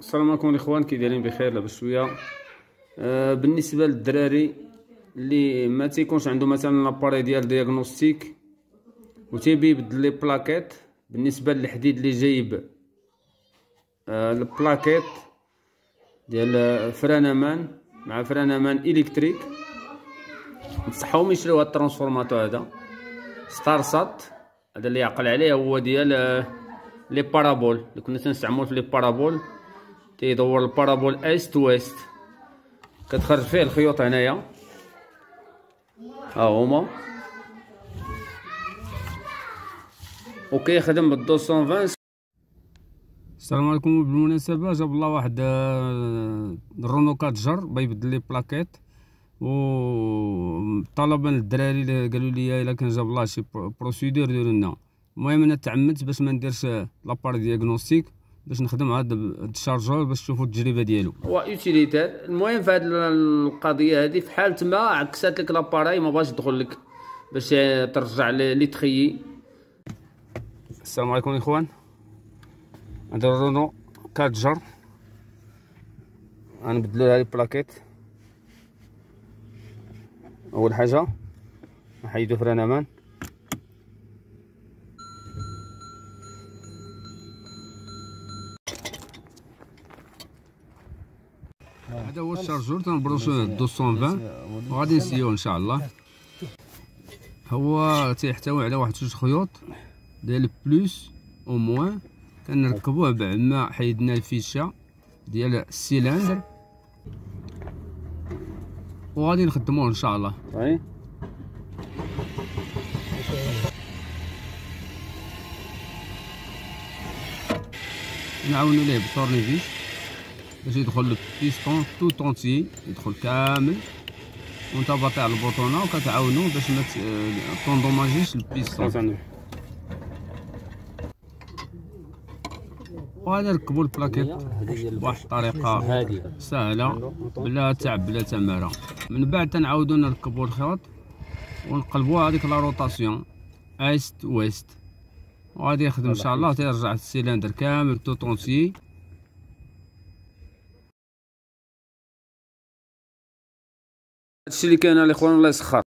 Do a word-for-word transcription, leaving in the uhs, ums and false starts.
السلام عليكم الاخوان، كي دايرين؟ بخير؟ لاباس شويه. آه بالنسبه للدراري اللي ما تيكونش عنده مثلا لاباري ديال دياغنوستيك و تيبي يبدل لي بلاكيت، بالنسبه للحديد اللي جايب آه البلاكيت ديال فرانمان مع فرانمان الكتريك، نصحهم يشريو هاد الترانسفورماتور هذا ستار سات. هذا اللي يعقل عليه هو ديال آه لي بارابول اللي كنا تنستعملو في لي بارابول، تيدور البارابول ايست ويست، كتخرج فيه الخيوط هنايا ها هما، وكيخدم بال مئتين وعشرين. السلام عليكم. بالمناسبه جاب الله واحد الرونو كاتجر بغا يبدل لي بلاكيت، و طلبا للدراري اللي قالوا لي الا كان جاب الله شي بروسيدور ديروا لنا. المهم انا تعمدت باش ما نديرش لابار دياغنوستيك، باش نخدم هاد الشارجور باش تشوفوا التجربه ديالو. هو يوتيليتير. المهم في هاد القضيه هادي في حاله ما عكسات لك لاباراي ما بغاش يدخل لك باش ترجع لي تخيي. السلام عليكم الاخوان. هذا الرونو كاتجر غنبدلو لها لي بلاكيت. اول حاجه نحيدو فرانمان، هذا هو الشارجور تنبروشو مئتين وعشرين وغادي نسيوه ان شاء الله. هو تيحتوي على واحد جوج خيوط ديال بلوس او موان، كنركبوه بعد ما حيدنا الفيشه ديال السيلندر وغادي نخدموه ان شاء الله. صحيح. نعاونو ليه بالطورنيفيس باش يدخل البيستون تو طونتي، يدخل كامل، وانت باطي على البوطونه وكتعاونو باش ما تندوماجيش البيستون. وغادي نركبو البلاكيت بواحد الطريقه سهله بلا تعب بلا تماره. من بعد تنعاودو نركبو الخيط ونقلبو هذيك لا روتاسيون ايست ويست، وغادي يخدم ان شاء الله. تيرجع السيلندر كامل تو طونتي. هادشي اللي كاين الاخوان، الله يسخر.